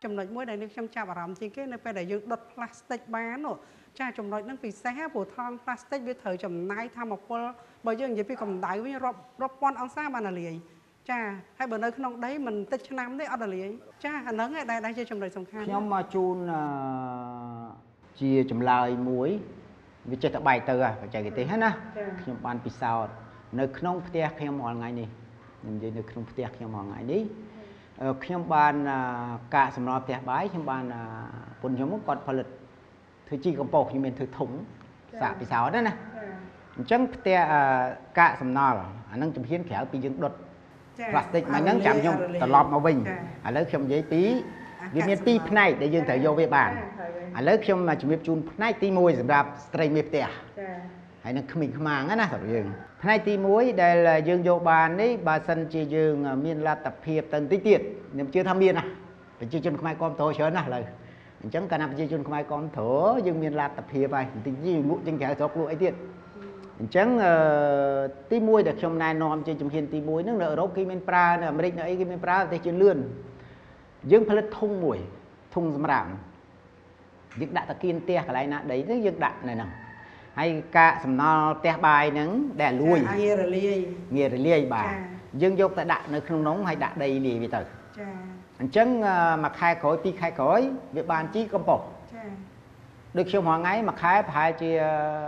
ចំណុចមួយដែលនេះខ្ញុំចាប់អារម្មណ៍ជាងគេនៅពេលដែលយើងដុតផ្លាស្ទិកបានចាចំណុចហ្នឹងពិសេសព្រោះថង់ផ្លាស្ទិកវាត្រូវចំណាយថាមពលបើយើងនិយាយពីកម្ដៅវិញរាប់ពាន់អង្សាបានលាយចាហើយបើនៅក្នុងដីមិនតិចឆ្នាំទេអត់លាយចាអាហ្នឹងឯងដែលជាចំណុចសំខាន់ខ្ញុំមកជូនជាចម្លើយមួយវាចេះតែបែកទៅបច្ចេកទេសណាខ្ញុំបានពិសោធន៍នៅក្នុងផ្ទះខ្ញុំរាល់ថ្ងៃនេះនិយាយនៅក្នុងផ្ទះខ្ញុំរាល់ថ្ងៃនេះខ្ញុំបានកាកសំណល់ផ្ទះបាយខ្ញុំបានពុនខ្ញុំគាត់ផលិតធ្វើជីកំប៉ុស្តខ្ញុំមានធ្វើធុងសាកពិសោធន៍ណាអញ្ចឹងផ្ទះកាកសំណល់អានឹងជំហានក្រៅពីយើងដុតផ្លាស្ទិកមកហ្នឹងចាំខ្ញុំត្រឡប់មកវិញឥឡូវខ្ញុំនិយាយពីវាមាន2ផ្នែកដែលយើងត្រូវយកវាបានឥឡូវខ្ញុំមកជំរាបជូនផ្នែកទី1សម្រាប់ស្ត្រីមេផ្ទះហើយនឹងក្មេងខ្មាំងណាសម្រាប់យើងផ្នែកទី1ដែលយើងយកបាននេះបើសិនជាយើងមានលទ្ធភាពទៅបន្តិចទៀតខ្ញុំជឿថាមានណាប្រជាជនខ្មែរគ្រប់គ្រងច្រើនណាស់ឥឡូវអញ្ចឹងកាលណាប្រជាជនខ្មែរគ្រប់គ្រងយើងមានលទ្ធភាពហើយបន្តិចយើងលក់ជាងក្រៅស្រុកលក់អីទៀតអញ្ចឹងទី1ដែលខ្ញុំណែនាំជាជំហានទី1ហ្នឹងនៅអឺរ៉ុបគេមានប្រើនៅអាមេរិកនៅអីគេមានប្រើប្រទេសជឿនលឿនយើងផលិតធុងមួយធុងសម្រាប់យើងដាក់តាគៀនផ្ទះកន្លែងណាដីទៅយើងដាក់នៅហ្នឹងហើយកាកសំណល់ផ្ទះបាយហ្នឹងដែលលួយងាយរលាយបាទយើងយកទៅដាក់នៅក្នុងនោះហើយដាក់ដីលាយវាទៅចាអញ្ចឹងមួយខែក្រោយ2ខែក្រោយវាបានជីកំប៉ុស្តចាដូចខ្ញុំរាល់ថ្ងៃមួយខែប្រហែលជា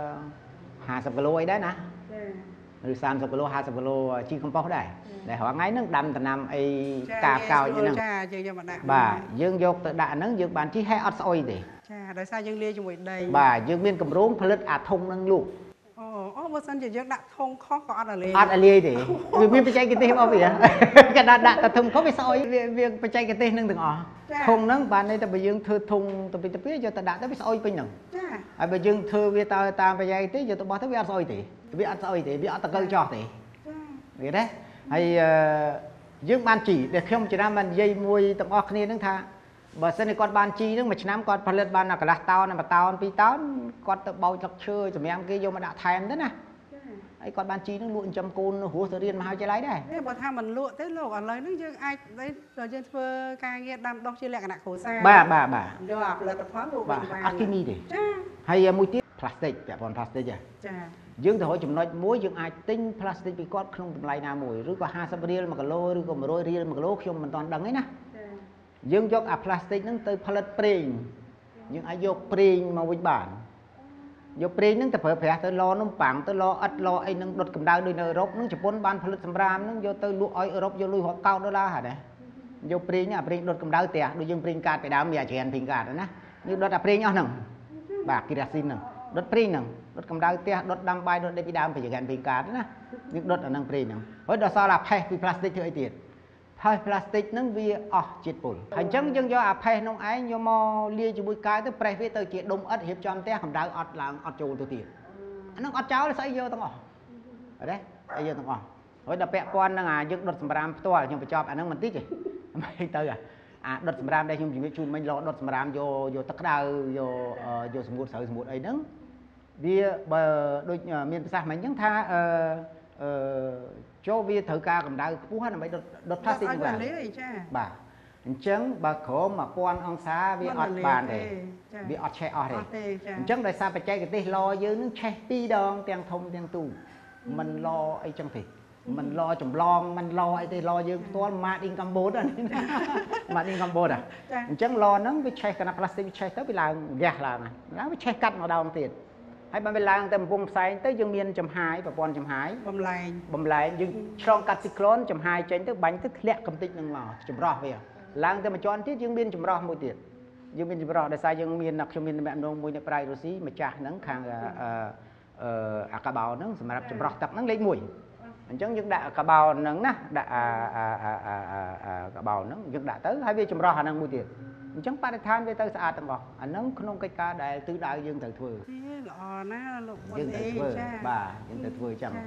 50គីឡូអីដែរណាចាឬ30គីឡូ50គីឡូជីកំប៉ុស្តដែរដែលរាល់ថ្ងៃហ្នឹងដាំដំណាំអីកាកោចហ្នឹងចាយើងយកមកដាក់បាទយើងយកទៅដាក់ហ្នឹងយើងបានជីហែអត់ស្អុយទេចាដោយសារយើងលាយជាមួយដីបាទយើងមានកម្រងផលិតអាធុងហ្នឹងលក់អូបើសិនជាយើងដាក់ធុងខុសក៏អត់លាយអត់លាយទេវាមានបច្ចេកទេសរបស់វាកណ្ដាដាក់តែធុងខុសវាស្អុយវាបច្ចេកទេសហ្នឹងទាំងអស់ធុងហ្នឹងបានន័យថាបើយើងធ្វើធុងទៅពីយកទៅដាក់ទៅវាស្អុយពេញហ្នឹងចាហើយបើយើងធ្វើវាទៅតាមបច្ចេកទេសយកទៅបោះទៅវាអត់ស្អុយទេវាអត់ស្អុយទេវាអត់តកើចោះទេចាវាទេហើយយើងបានជីដែលខ្ញុំច្រើនបាននិយាយមួយទាំងអស់គ្នាហ្នឹងថាបើសិនជាគាត់បានជីហ្នឹងមួយឆ្នាំគាត់ផលិតបានកន្លះតោន1តោន2តោនគាត់ទៅបោចស្លឹកឈើសម្រាប់គេយកមកដាក់ថែមទៅណាហើយគាត់បានជីហ្នឹងលក់ចិញ្ចឹមកូនរស់ទៅរៀនមហាវិទ្យាល័យដែរបើថាមិនលក់ទេលោកឥឡូវហ្នឹងយើងអាចយើងធ្វើការងារដាំដុះជាលក្ខណៈគ្រួសារបាទយកអាផលិតផលលក់បានអត់គីមីទេចាហើយមួយទៀតផ្លាស្ទិកពាក់ព័ន្ធផ្លាស្ទិកចាយើងទៅរកចំណុចមួយយើងអាចទិញផ្លាស្ទិកពីគាត់ក្នុងតម្លៃណាមួយឬក៏50រៀល1គីឡូឬក៏100រៀល1គីឡូខ្ញុំមិនទាន់ដឹងទេណាយើងយកអាផ្លាស្ទិកហ្នឹងទៅផលិតប្រេងយើងអាចយកប្រេងមកវិញបានយកប្រេងហ្នឹងទៅប្រើប្រាស់ទៅលនំប៉័ងទៅលអិតលអីហ្នឹងដុតកម្ដៅដូចនៅអឺរ៉ុបហ្នឹងជប៉ុនបានផលិតសម្រាមហ្នឹងយកទៅលក់ឲ្យអឺរ៉ុបយកលុយរាប់កោដដុល្លារហ่าដែរយកប្រេងអាប្រេងដុតកម្ដៅផ្ទះដូចយើងប្រេងកាតពីដើមមានអាច្រើនប្រេងកាតណាយើងដុតអាប្រេងអស់ហ្នឹងបាទគីរ៉ាស៊ីនហ្នឹងដុតប្រេងហ្នឹងដុតកម្ដៅផ្ទះដុតដាំបាយដុតពីដើមពីច្រើនប្រេងកាតណាយើងដុតអាហ្នឹងប្រេងហ្នឹងហើយដល់សល់អាផេះពីផ្លាស្ទិកធ្វើអីទៀតផេះផ្លាស្ទិកហ្នឹងវាអស់ជាតិពុលហើយអញ្ចឹងយើងយកអាផេះនោះឯងយកមកលាយជាមួយកាយទៅប្រេះវាទៅជាដុំឥដ្ឋរៀបចំផ្ទះកម្ដៅអត់ឡើងអត់ចូលទៅទៀតអាហ្នឹងអត់ចោលស្អីយកទាំងអស់អត់ទេស្អីយកទាំងអស់ហើយដល់ពាក់ព័ន្ធនឹងអាយើងដុតសម្រាមផ្ទាល់ខ្ញុំបញ្ចប់អាហ្នឹងបន្តិចទេមិនទៅអាដុតសម្រាមដែលខ្ញុំជំរាបជូនមិញលោដុតសម្រាមយកទឹកក្តៅយកសម្ងួតស្រូវសម្ងួតអីហ្នឹងវាបើដូចមានប្រសាសន៍មិញអញ្ចឹងថាចូលវាត្រូវការកម្ដៅខ្ពស់ដើម្បីដុតផ្លាស្ទិកហ្នឹងបាទអញ្ចឹងបើក្រោម1000អង្សាវាអត់បានទេវាអត់ឆេះអស់ទេអញ្ចឹងដោយសារបច្ចេកទេសឡយើងនឹងឆេះ2ដងទាំងធំទាំងទូមិនឡអីចឹងទេមិនឡចម្លងមិនឡអីទេឡយើងផ្ទាល់ម៉ាតអ៊ីងកម្ពុជាម៉ាតអ៊ីងកម្ពុជាអញ្ចឹងឡហ្នឹងវាឆេះកណ្ដាប់ផ្លាស្ទិកវាឆេះទៅវាឡើងវះឡើងហើយវាឆេះកាត់មកដងទៀតហើយបើវាឡើងទៅកំពង់ផ្សែងទៅយើងមានចំហាយប្រព័ន្ធចំហាយបំលែងយើងឆ្លងកាត់ស៊ីក្លូនចំហាយចេញទៅបាញ់ទៅធ្លាក់កំតិចនឹងមកចម្រោះវាឡើងទៅមួយជាន់ទៀតយើងមានចម្រោះមួយទៀតយើងមានចម្រោះដោយសារយើងមានខ្ញុំមានម្នាក់មួយនៅប្រៃរុស្ស៊ីម្ចាស់ហ្នឹងខាងអាកាបោហ្នឹងសម្រាប់ចម្រោះទឹកហ្នឹងលេខ1អញ្ចឹងយើងដាក់កាបោហ្នឹងណាដាក់កាបោហ្នឹងយើងដាក់ទៅហើយវាចម្រោះអាហ្នឹងមួយទៀតអញ្ចឹងបរិស្ថានវាទៅស្អាតទាំងអស់អាហ្នឹងក្នុងកិច្ចការដែលទិសដៅយើងត្រូវធ្វើល្អណាស់លោកយើងត្រូវធ្វើបាទយើងត្រូវធ្វើអញ្ចឹង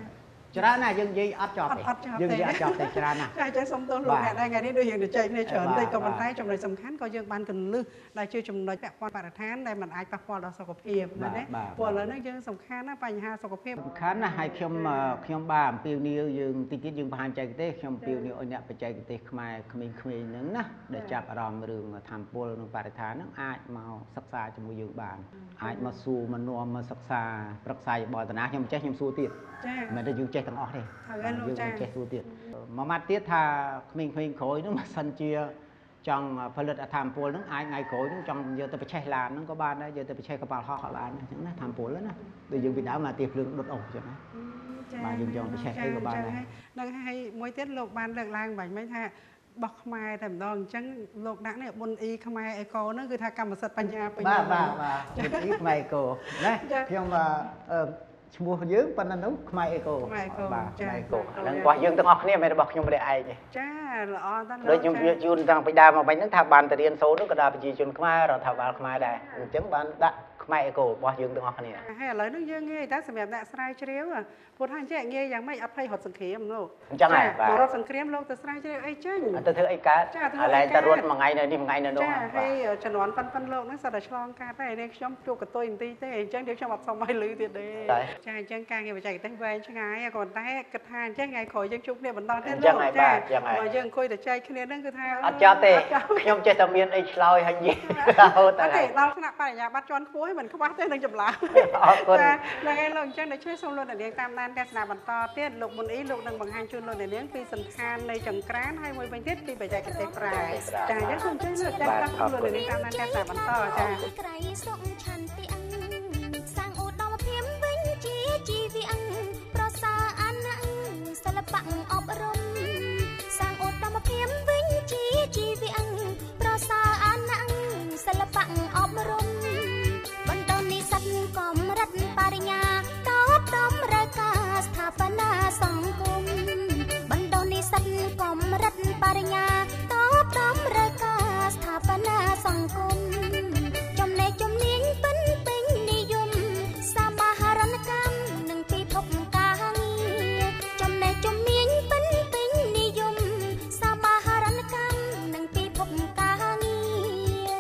ច្រើនណាយើងនិយាយអត់ចប់ទេយើងនិយាយអត់ចប់ទេច្រើនណាចាចឹងសូមទោសលោកអ្នកដែរថ្ងៃនេះដូចយើងទៅចែកគ្នាច្រើនតិចក៏ប៉ុន្តែចំណុចសំខាន់ក៏យើងបានកន្លឹះដែលជាចំណុចពាក់ព័ន្ធបរិស្ថានដែលមិនអាចប៉ះពាល់ដល់សុខភាពណាព្រោះឥឡូវនេះយើងសំខាន់ណាបញ្ហាសុខភាពសំខាន់ណាស់ហើយខ្ញុំបាទអំពាវនាវយើងតិចទៀតយើងបង្ហាញបច្ចេកទេសខ្ញុំអំពាវនាវឲ្យអ្នកបច្ចេកទេសខ្មែរក្មេងៗហ្នឹងណាដែលចាប់អារម្មណ៍រឿងធម្មពលនិងបរិស្ថានហ្នឹងអាចមកសិក្សាជាមួយយើងបានអាចមកសួរមកនាំមកសិក្សាប្រឹក្សាយោបល់តាណាខ្ញុំចេះខ្ញុំសួរទៀតចាមិនតែយើងចេះទាំងអស់ទេហើយលោកចាចេះសួរទៀតមួយម៉ាត់ទៀតថាក្មេងៗក្រោយហ្នឹងបើសិនជាចង់ផលិតធម្មពលហ្នឹងអាចថ្ងៃក្រោយហ្នឹងចង់យកទៅបច្ឆេះឡានហ្នឹងក៏បានដែរយកទៅបច្ឆេះកប៉ាល់ហោះក៏បានអញ្ចឹងណាធម្មពលណាដូចយើងពីដើមមកទៀភ្លើងដុតអស់អញ្ចឹងណាបាទយើងចង់បច្ឆេះអីក៏បានដែរនឹងហើយមួយទៀតលោកបានលើកឡើងបាញ់មិញថាបោះខ្មែរតែម្ដងអញ្ចឹងលោកដាក់នេះបុនអ៊ីខ្មែរអេកូហ្នឹងគឺថាកម្មសិទ្ធិបញ្ញាបាទបុនអ៊ីខ្មែរអេកូណាខ្ញុំឈ្មោះយើងប៉ុណ្ណឹងនោះខ្មែរអេកូបាទខ្មែរអេកូហ្នឹងរបស់យើងទាំងអស់គ្នាមិនរបស់ខ្ញុំម្នាក់ឯងទេចាល្អតាស់ដូចខ្ញុំយូរតាំងពីដើមមកវិញហ្នឹងថាបានទៅរៀនសូត្រនោះក៏ដល់ប្រជាជនខ្មែររដ្ឋាភិបាលខ្មែរដែរអញ្ចឹងបានដាក់ខ្មែរអេកូរបស់យើងទាំងអស់គ្នាហើយឥឡូវនេះយើងងាយតែសម្រាប់អ្នកស្រាវជ្រាវព្រោះថាអញ្ចឹងងាយយ៉ាងម៉េចអត់ភ័យរត់សង្គ្រាមនោះអញ្ចឹងហើយបាទរត់សង្គ្រាមលោកទៅស្រាវជ្រាវអីចេញទៅធ្វើអីកើតឥឡូវតែរត់មួយថ្ងៃនៅនេះមួយថ្ងៃនៅនោះចាហើយជំនាន់ប៉ិនលោកហ្នឹងសិតតែឆ្លងកាត់ហើយនេះខ្ញុំជួបកតុយបន្តិចទេអញ្ចឹងខ្ញុំអត់សមឲ្យលឺទៀតទេចាអញ្ចឹងការងារបច្ចេកទេសវែងឆ្ងាយក៏ប៉ុន្តែគិតថាអញ្ចឹងថ្ងៃក្រោយយើងជួបគ្នាបន្តទៀតលោកចាបើយើងអង្គុយតែចែកគ្នាហ្នឹងគឺថាអត់ចប់ទេខ្ញុំចេះតែមានអីឆ្លោយហើយនិយាយរហូតតែដល់ថ្នាក់បរិញ្ញាបត្រជាន់ខ្ពស់ហើយមិនខ្វះទេនឹងចម្លើយអរគុណហ្នឹងហើយលោកអញ្ចឹងដូច្នេះសូមលោកអ្នកនាងតាមដានទស្សនាបន្តទៀតលោកមុនអ៊ីលោកនឹងបង្ហាញជូនលោកអ្នកនាងពីសន្តាននៃចង្ក្រានហើយមួយវិញទៀតពីបច្ចេកទេសប្រែចាអញ្ចឹងសូមអញ្ជើញលោកចាស់លោកអ្នកនាងតាមដានទស្សនាបន្តចាក្រៃសុខឆន្ទៈសាងឧត្តមភាពវិញជាជីវៈប្រសើរអានសិល្បៈអប់រំសាងឧត្តមភាពវិញជាជីវៈប្រសើរអានសិល្បៈអប់រំបន្តនិស្សិតកម្រិតបរិញ្ញាតបតម្រូវការស្ថាបនាសង្គមបន្តនិស្សិតកម្រិតបរិញ្ញាតបតម្រូវការស្ថាបនាសង្គមចំណេះជំនាញពេញនិយមសមាហរណកម្មនិងពិភពការងារចំណេះជំនាញពេញនិយមសមាហរណកម្មនិងពិភពការងារ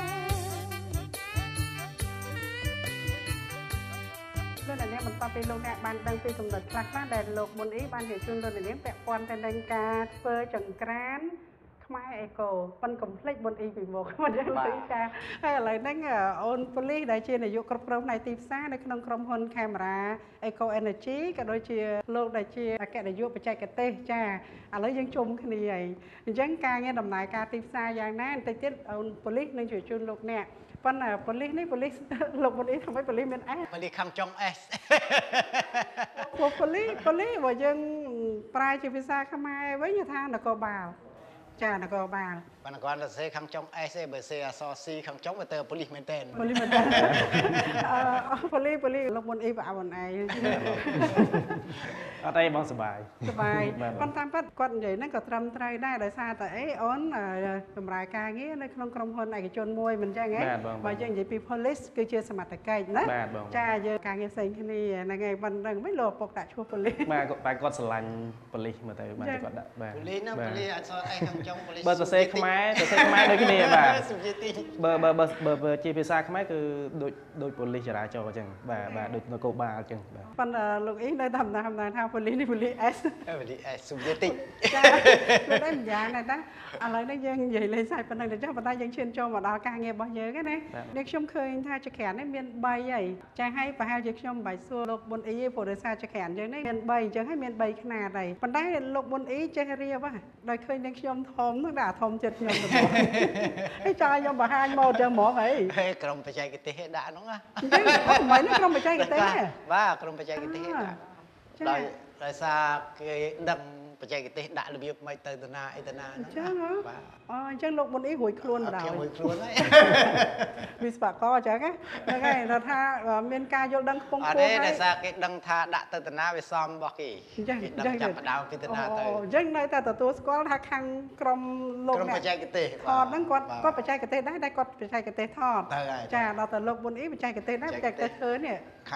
លោកអ្នកនាងបន្តពីលោកអ្នកបានដឹងពីចំណុចខ្លះៗដែលលោកមុនអ៊ីបានជម្រាបជូនលោកអ្នកនាងពាក់ព័ន្ធទៅនឹងការធ្វើចង្ក្រានខ្មែរអេកូប៉ុនកុំភ្លេចបុនអ៊ីពីមុខមិនដឹងពីការហើយឥឡូវហ្នឹងអូនប៉ូលីសដែលជានាយកគ្រប់គ្រងផ្នែកទីផ្សារនៅក្នុងក្រុមហ៊ុន Camera Eco Energy ក៏ដូចជាលោកដែលជាអគ្គនាយកបច្ចេកទេសចាឥឡូវយើងជុំគ្នាហើយអញ្ចឹងការងារដំណើរការទីផ្សារយ៉ាងណាបន្តិចទៀតអូនប៉ូលីសនឹងជួយជូនលោកអ្នកប៉ុន្តែប៉ូលីសនេះប៉ូលីសលោកមុនអ៊ីធ្វើម៉េចប៉ូលីសមាន S ប៉ូលីសខាងចុង S ប៉ូលីសបើយើងប្រើជាភាសាខ្មែរវិញគេថានគរបាលចានគរបាលប៉ុន្តែគាត់ទៅសេខាងចុង S ទេបើសេអក្សរ C ខាងចុងវាទៅប៉ូលីសមែនតើប៉ូលីសមែនតើប៉ូលីសលោកមុនអ៊ីប្រអប់អូនឯងអត់អីបងសុបាយប៉ុន្តែប៉ាត់គាត់និយាយហ្នឹងក៏ត្រឹមត្រូវដែរដោយសារតែអីអូនបម្រើការងារនៅក្នុងក្រុមហ៊ុនឯកជនមួយមិនចឹងហ៎បើយើងនិយាយពី police គឺជាសមត្ថកិច្ចណាចាយើងការងារផ្សេងគ្នាហ្នឹងហើយប៉ុណ្្នឹងមិនលោកពុកដាក់ឈ្មោះ police បាទតែគាត់ស្រឡាញ់ police មើលទៅបាទគាត់ដាក់បាទ police ណា police អក្សរ S ខាងចុង police បើសរសេរខ្មែរដូចគ្នាបាទបើជាភាសាខ្មែរគឺដូច police ចរាចរណ៍អញ្ចឹងបាទដូចនគរបាលអញ្ចឹងបាទប៉ុន្តែលោកអ៊ីនៅតាមថា police នេះ police S police S សុភាតិចចាលោកតែម្យ៉ាងដែរតាឥឡូវនេះយើងនិយាយលេងសើចប៉ុណ្ណឹងទៅចុះប៉ុន្តែយើងឈានចូលមកដល់ការងាររបស់យើងណានេះខ្ញុំឃើញថាចក្រាននេះមាន3ហើយចាហើយប្រហែលជាខ្ញុំមិនបាច់សួរលោកប៊ុនអ៊ីទេព្រោះដោយសារចក្រានយើងនេះមាន3អញ្ចឹងហើយមាន3ខ្នាតហើយប៉ុន្តែលោកប៊ុនអ៊ីចេះរៀបហ៎ដោយឃើញនឹងខ្ញុំធំនោះដាក់ធំចិត្តខ្ញុំទៅហើយចង់ឲ្យខ្ញុំបង្ហាញមកចឹងហ្មងអីក្រុមបច្ចេកទេសដាក់ហ្នឹងណាមិនមែនក្រុមបច្ចេកទេសបាទក្រុមបច្ចេកទេសដាក់ដោយសារគេដឹងបច្ចេកទេសដាក់របៀបមិនទៅតាណាអីតាណាហ្នឹងចឹងបាទអញ្ចឹងលោកមុនអ៊ីរួយខ្លួនបណ្ដោយខ្ញុំរួយខ្លួនហើយវិស្វករអញ្ចឹងហ្នឹងហើយថាមានការយល់ដឹងខ្ពង់ខ្ពស់ហើយដោយសារគេដឹងថាដាក់ទៅតាណាវាសមរបស់គេគេដឹងចាប់ផ្ដើមពីតាណាទៅអញ្ចឹងនៅតែទទួលស្គាល់ថាខាងក្រុមលោកក្រុមបច្ចេកទេសថតហ្នឹងគាត់បច្ចេកទេសដែរតែគាត់បច្ចេកទេសថតចាដល់ទៅលោកមុនអ៊ីបច្ចេកទេសដែរបច្ចេកទេសធ្វើនេះ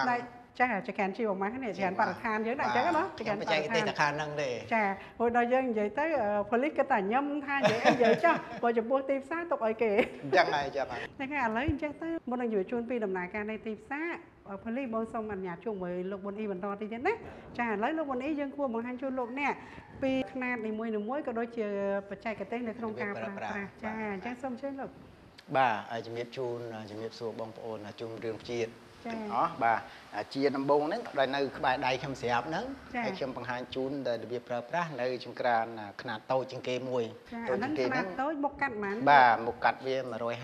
ចាចកានជីវម៉ាស់នេះចកានបរិស្ថានយើងដាក់អញ្ចឹងណាចកានបរិស្ថានចាព្រោះដល់យើងនិយាយទៅប៉ូលីសគេតែញឹមថានិយាយអីនិយាយចោះព្រោះចំពោះទីផ្សារទុកឲ្យគេអញ្ចឹងហើយចឹងហើយតែឥឡូវអញ្ចឹងទៅមុននឹងជម្រាបជូនពីដំណើរការនៃទីផ្សារប៉ូលីសបងសូមអនុញ្ញាតជួបមួយលោកប៊ុនអ៊ីបន្តទីទៀតណាចាឥឡូវលោកប៊ុនអ៊ីយើងគួរបង្ហាញជូនលោកអ្នកពីຂະຫນាតនីមួយៗក៏ដូចជាបច្ចេកទេសនៅក្នុងការប្រើប្រាស់ចាអញ្ចឹងសូមអញ្ជើញលោកបាទជំរាបជូនជំរាបសួរបងប្អូនជុំរឿងជាតិទាំងអស់បាទជាដំបូងហ្នឹងដែលនៅក្បែរដៃខ្ញុំស្រាប់ហ្នឹងហើយខ្ញុំបង្ហាញជូនរបៀបប្រើប្រាស់នៅចង្ក្រានຂະຫນាតតូចជាងគេមួយតូចជាងគេហ្នឹងតូចមុខកាត់ប៉ុន្មានបាទមុខកាត់វា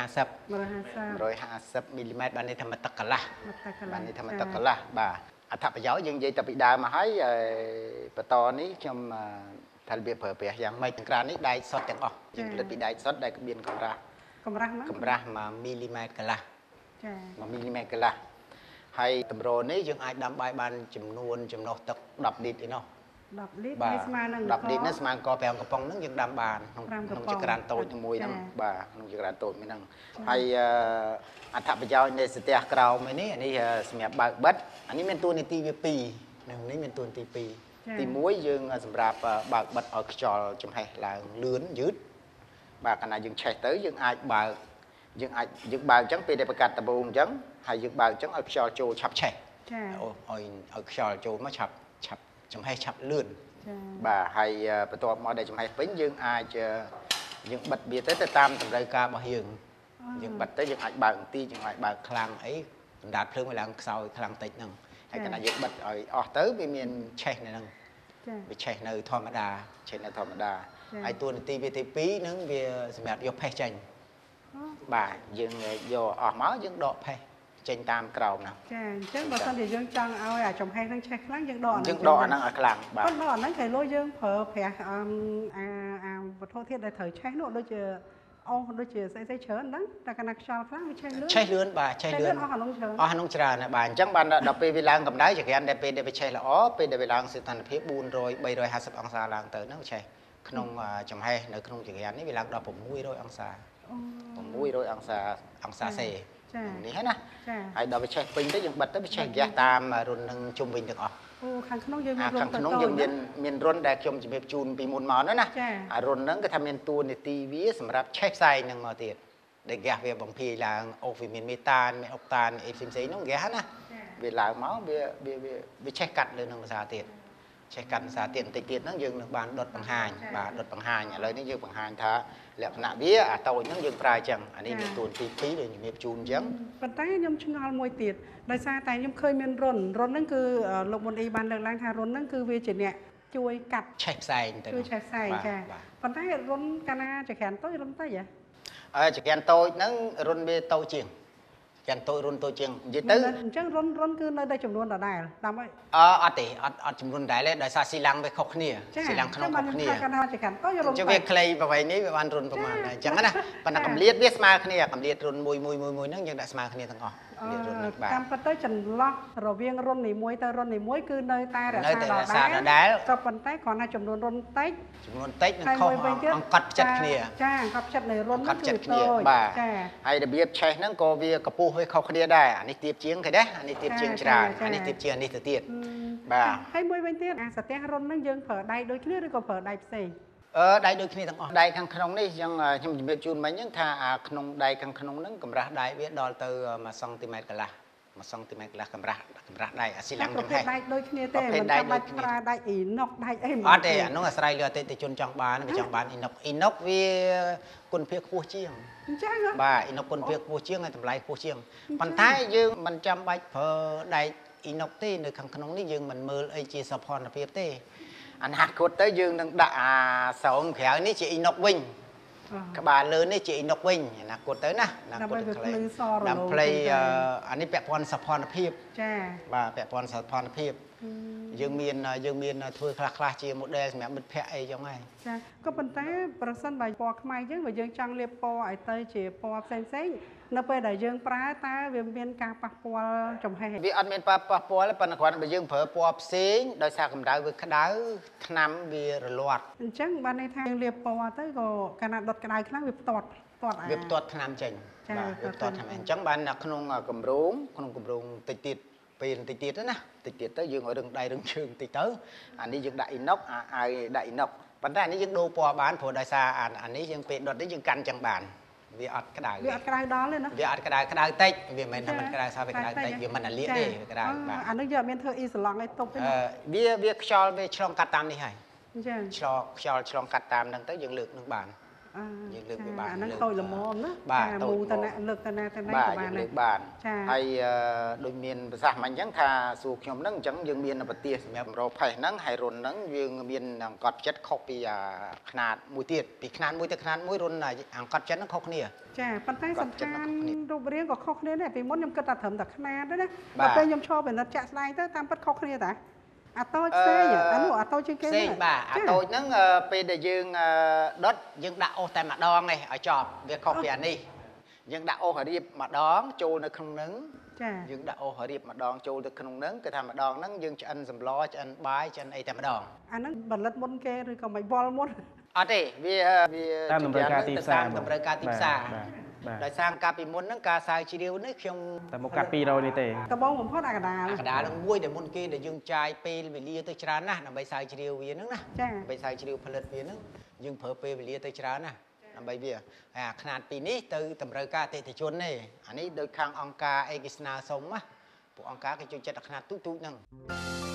150មីលីម៉ែត្របាននេះថាមកទឹកកន្លះបាននេះថាមកទឹកកន្លះបាទអត្ថប្រយោជន៍យើងនិយាយតែពីដើមមកហើយបន្តនេះខ្ញុំថារបៀបប្រើប្រាស់យ៉ាងម៉េចចង្ក្រាននេះដែកសុទ្ធទាំងអស់យើងផលិតពីដែកសុទ្ធដែលក្បៀនកម្រាស់1មីលីម៉ែត្រកន្លះចា 1មីលីម៉ែត្រកន្លះហើយតម្រូវនេះយើងអាចដាំបាយបានចំនួនចំណុះទឹក10លីត្រឯណោះ 10លីត្រនេះស្មើនឹង 10លីត្រនេះស្មើក5កំប៉ុងហ្នឹងយើងដាំបានក្នុងចង្ក្រានតូចមួយហ្នឹងបាទក្នុងចង្ក្រានតូចមួយហ្នឹងហើយអត្ថប្រយោជន៍នៃស្ទះក្រោមនេះអានេះសម្រាប់បើកបិទអានេះមានតួនាទីវា2នេះមានតួនាទី2ទី1យើងសម្រាប់បើកបិទឲ្យខ្យល់ចំហេះឡើងលឿនយឺតបាទកាលណាយើងឆេះទៅយើងអាចបើកយើងបើកអញ្ចឹងពេលដែលប្រកាសដបូងអញ្ចឹងហើយយើងបើកអញ្ចឹងឲ្យខ្យល់ចូលឆាប់ឆេះចាឲ្យខ្យល់ចូលមកឆាប់ចំហេះឆាប់លឿនបាទហើយបន្ទាប់មកដែលចំហេះវិញយើងអាចយើងបិទវាទៅតាមតម្រូវការរបស់យើងបិទទៅយើងអាចបើកបន្តិចយើងអាចបើកខ្លាំងអីកណ្ដាតភ្លើងវាឡើងខ្សោយខ្លាំងតិចហ្នឹងហើយកាលណាយើងបិទឲ្យអស់ទៅវាមានឆេះនៅហ្នឹងវាឆេះនៅធម្មតាហើយតួនាទីវាទី2ហ្នឹងវាសម្រាប់យកផេះចេញបាទយើងយកអស់មកយើងដកផេះចេញតាមក្រោមហ្នឹងចាអញ្ចឹងបើសិនជាយើងចង់ឲ្យអាចំហេះហ្នឹងឆេះខ្លាំងយើងដកអាហ្នឹងឲ្យខ្លាំងបាទប៉ុន្តែអាហ្នឹងគេលុយយើងប្រើប្រាស់អាវត្ថុធាតុដែលត្រូវឆេះនោះដូចជាដូចជាស្អីច្រើនហ្នឹងតែកាលណាខ្យល់ខ្លាំងវាឆេះលឿនបាទឆេះលឿនអស់អានោះច្រើនបាទអញ្ចឹងបានដល់ពេលវាឡើងកម្ដៅចក្រានដែលពេលដែលវាឆេះល្អពេលដែលវាឡើងសីតុណ្ហភាព400 350អង្សាឡើងទៅហ្នឹងឆេះក្នុងចំហេះនៅក្នុងចក្រាននេះវាឡើងដល់600អង្សា600អង្សាសេនេះហើយណាហើយដល់វាឆេះពេញទៅយើងបិទទៅវាឆេះហ្គាសតាមរុននឹងជុំវិញទាំងអស់ខាងក្នុងយើងមានរុនខាងក្នុងយើងមានរុនដែលខ្ញុំជំរាបជូនពីមុនមកណាអារុនហ្នឹងគេថាមានតួនាទីវាសម្រាប់ឆេះផ្សែងហ្នឹងមកទៀតដែលហ្គាសវាបំភាយឡើងអូវាមានមេតានមានអុកតានអីផ្សេងហ្នឹងហ្គាសណាវាឡើងមកវាឆេះកាត់លើនឹងភាសាទៀតឆេះកាត់ភាសាទៀតបន្តិចទៀតហ្នឹងយើងនឹងបានដុតបង្ហាញបាទដុតបង្ហាញឥឡូវនេះយើងបង្ហាញថាលក្ខណៈវាអាតូចហ្នឹងយើងប្រើអញ្ចឹងអានេះមានតួនាទី2ដែលជំរាបជូនអញ្ចឹងប៉ុន្តែខ្ញុំឆ្ងល់មួយទៀតដោយសារតែខ្ញុំឃើញមានរុនហ្នឹងគឺលោកមុនអ៊ីបានលើកឡើងថារុនហ្នឹងគឺវាជាអ្នកជួយកាត់ឆេះផ្សែងទៅជួយឆេះផ្សែងចាប៉ុន្តែរុនកាលណាចក្រានតូចរុនតិចចក្រានតូចហ្នឹងរុនវាតូចជាងចក្រានតូចរុនតូចជាងនិយាយទៅអញ្ចឹងរុនគឺនៅតែចំនួនដដែលតាមហើយអត់ទេអត់ចំនួនដដែលទេដោយសារស៊ីឡាំងវាខុសគ្នាស៊ីឡាំងក្នុងខុសគ្នាកាលណាចក្រានតូចរុនចុះវាខ្លីប្រវែងនេះវាបានរុនប្រមាណដែរអញ្ចឹងណាប៉ុន្តែកម្រិតវាស្មើគ្នាកម្រិតរុនមួយហ្នឹងយើងដាក់ស្មើគ្នាទាំងអស់តាមពិតទៅចន្លោះរវាងរុននីមួយទៅរុននីមួយគឺនៅតែរក្សាដដែលក៏ប៉ុន្តែគ្រាន់តែចំនួនរុនតិចនឹងខុសអង្គត់ចិត្តគ្នាចាអង្គត់ចិត្តនៃរុនគឺតូចចាហើយរបៀបឆេះហ្នឹងក៏វាកម្ពស់វាខុសគ្នាដែរអានេះទៀបជាងគេដែរអានេះទៀបជាងច្រើនអានេះទៀបជាងអានេះទៅទៀតបាទហើយមួយវិញទៀតអាសទះរុនហ្នឹងយើងប្រើដៃដូចគ្នាឬក៏ប្រើដៃផ្សេងដៃដូចគ្នាទាំងអស់ដៃខាងក្នុងនេះខ្ញុំជំរាបជូនមិញហ្នឹងថាក្នុងដៃខាងក្នុងហ្នឹងកម្រាស់ដៃវាដល់ទៅ1សង់ទីម៉ែត្រកន្លះ1សង់ទីម៉ែត្រកន្លះកម្រាស់ដៃអាស៊ីឡាំងចំហេះដៃដូចគ្នាទេមិនចាំបាច់ប្រើដៃអ៊ីណុកដៃអីអត់ទេអានោះអាស្រ័យលើអតិថិជនចង់បានអ៊ីណុកវាគុណភាពខ្ពស់ជាងអញ្ចឹងបាទអ៊ីណុកគុណភាពខ្ពស់ជាងហើយតម្លៃខ្ពស់ជាងប៉ុន្តែយើងមិនចាំបាច់ប្រើដៃអ៊ីណុកទេនៅខាងក្នុងនេះយើងមិនមើលអីជាសោភ័ណភាពទេអនាគតទៅយើងនឹងដាក់អាស្រោមក្រៅនេះជាអ៊ីណុកវិញក្បាលលើនេះជាអ៊ីណុកវិញអនាគតទៅណាអនាគតខ្លីដើម្បីអានេះពាក់ព័ន្ធសោភ័ណភាពចាបាទពាក់ព័ន្ធសោភ័ណភាពយើងមានធ្វើខ្លះជា model សម្រាប់មិត្តភ័ក្តិអីចឹងហើយចាក៏ប៉ុន្តែប្រសិនបើពណ៌ខ្មៅយើងបើយើងចង់លាបពណ៌ឲ្យទៅជាពណ៌ផ្សេងនៅពេលដែលយើងប្រើតើវាមានការប៉ះពាល់ចំហេះវាអត់មានប៉ះពាល់ទេប៉ុន្តែគ្រាន់តែបើយើងប្រើពណ៌ផ្សេងដោយសារកម្ដៅវាក្ដៅថ្នាំវារលាត់អញ្ចឹងបានន័យថាយើងលាបពណ៌ទៅក៏កាលណាដុតក្ដៅខ្លាំងវាផ្ទាត់វាផ្ទាត់ថ្នាំចេញបាទវាផ្ទាត់ថ្នាំអញ្ចឹងបានក្នុងគម្រោងតិចទៀតពេលតិចទៀតណាតិចទៀតទៅយើងឲ្យរឹងដៃរឹងជើងតិចទៅអានេះយើងដាក់អ៊ីណុកអាយដាក់អ៊ីណុកប៉ុន្តែអានេះយើងដូរពណ៌បានព្រោះដោយសារអានេះយើងពេលដុតនេះយើងកាន់ចឹងបានវាអត់ក្តៅវាអត់ក្តៅដល់ទេណាវាអត់ក្តៅតិចវាមិនថាមិនក្តៅសោះវាក្តៅតិចវាមិនអាលៀកទេវាក្តៅបាទអានោះយើងអត់មានធ្វើអ៊ីសាឡង់ឲ្យតុបទេវាខ្យល់វាឆ្លងកាត់តាមនេះហើយចាខ្យល់ឆ្លងកាត់តាមហ្នឹងទៅយើងលើកនឹងបានយើងលើកវាបានអាហ្នឹងតូចល្មមណាមូតណាលើកទៅណាទៅណាក៏បានលើកបានហើយដូចមានប្រសាសន៍មិញអញ្ចឹងថាសួរខ្ញុំហ្នឹងអញ្ចឹងយើងមានប្រទេសសម្រាប់រកផេះហ្នឹងហើយរុនហ្នឹងយើងមានអង្កត់ចិត្តខុសពីຂະຫນາດមួយទៀតពីຂະຫນາດមួយទៅຂະຫນາដមួយរុនអង្កត់ចិត្តហ្នឹងខុសគ្នាចាប៉ុន្តែសំខាន់រូបរាងក៏ខុសគ្នាដែរពីមុនខ្ញុំគិតថាត្រឹមតែຂະຫນາដទេណាដល់ពេលខ្ញុំឈរពិនិត្យចាក់ស្ដែងទៅតាមពិតខុសគ្នាតាអាតូចផ្សេងអានោះអាតូចជាងគេផ្សេងបាទអាតូចហ្នឹងពេលដែលយើងដុតយើងដាក់អុសតែម្ដងនេះឲ្យចប់វាខុសពីអានេះយើងដាក់អុសរៀបម្ដងចូលនៅក្នុងហ្នឹងចាយើងដាក់អុសរៀបម្ដងចូលទៅក្នុងហ្នឹងគឺថាម្ដងហ្នឹងយើងឆ្អិនសម្លឆ្អិនបាយឆ្អិនអីតែម្ដងអាហ្នឹងបលិតមុនគេឬក៏មិនវល់មុនអត់ទេវាតាមតម្រូវការទីផ្សារតម្រូវការទីផ្សារដោយសារកាលពីមុនហ្នឹងការសាវជ្រាវនេះខ្ញុំតែមកកាត់200នេះទេដំបងបំផុតអាកដាលហ្នឹងមួយដែលមុនគេដែលយើងចាយពេលវេលាទៅច្រើនណាស់ដើម្បីសាវជ្រាវវាហ្នឹងណាដើម្បីសាវជ្រាវផលិតវាហ្នឹងយើងប្រើពេលវេលាទៅច្រើនណាស់ដើម្បីវាអាຂະຫນາດពីនេះទៅតម្រូវការអតិថិជនទេអានេះដោយខាងអង្គការអេគីស្នាសុំណាពួកអង្គការគេចូលចិត្តអាຂະຫນາດទូចហ្នឹង